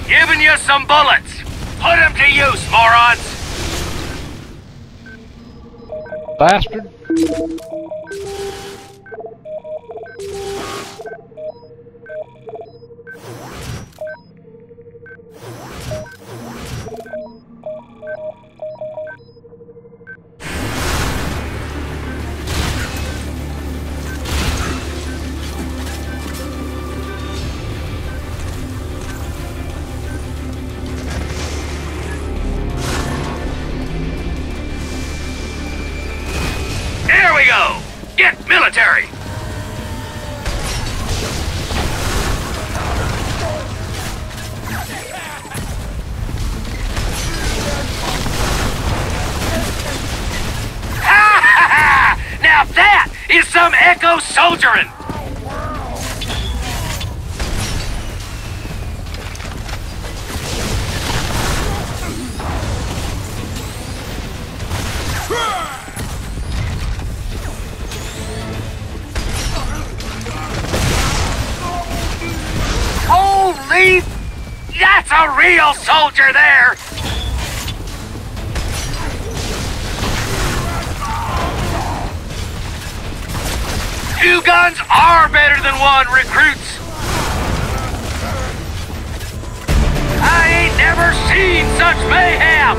Giving you some bullets. Put them to use, morons. Bastard. Here we go. Get military. Ha ha ha! Now that is some echo soldiering. Holy, that's a real soldier there. Two guns are better than one, recruits. I ain't never seen such mayhem.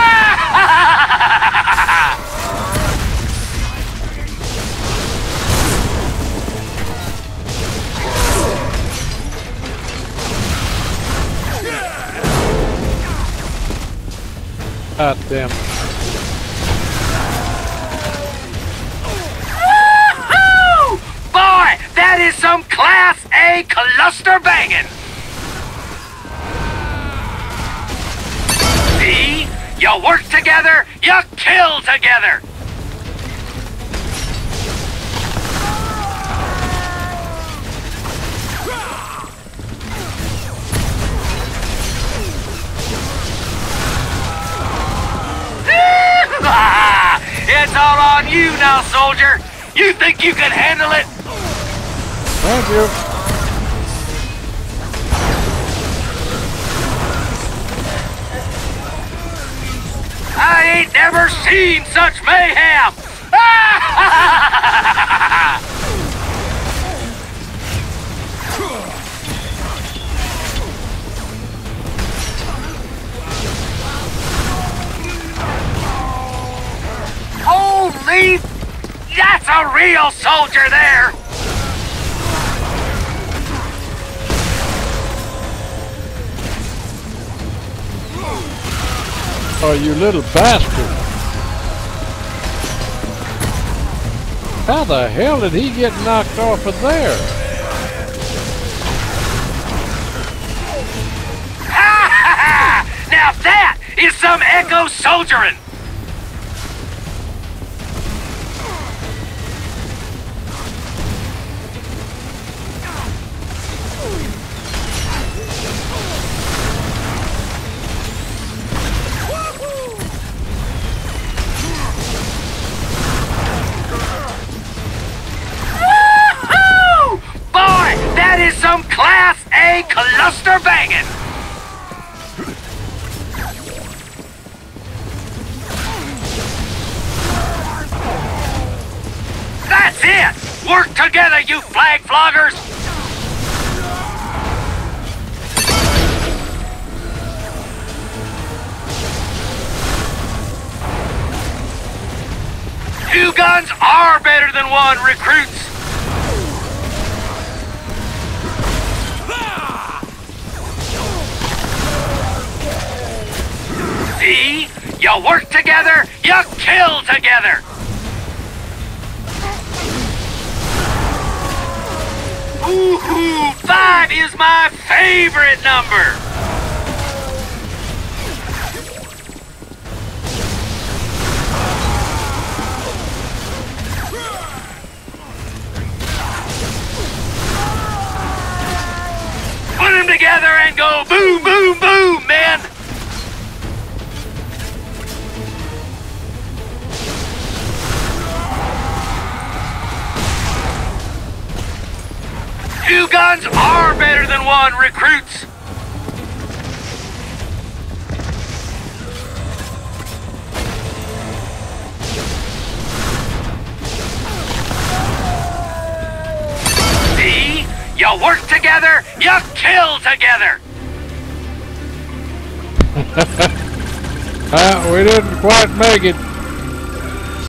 God damn. Woo-hoo! Boy, that is some Class A cluster banging. See? You work together, you kill together. It's all on you now, soldier. You think you can handle it? Thank you. I ain't never seen such mayhem. Holy, that's a real soldier there. Oh, you little bastard. How the hell did he get knocked off of there? Ha ha ha! Now that is some echo soldiering. That is some Class A cluster banging! That's it! Work together, you flag floggers! Two guns are better than one, recruits! See? You work together, you kill together! Ooh, 5 is my favorite number! Put them together and go boom, boom, boom, man! Two guns are better than one, recruits! work together, you kill together. We didn't quite make it.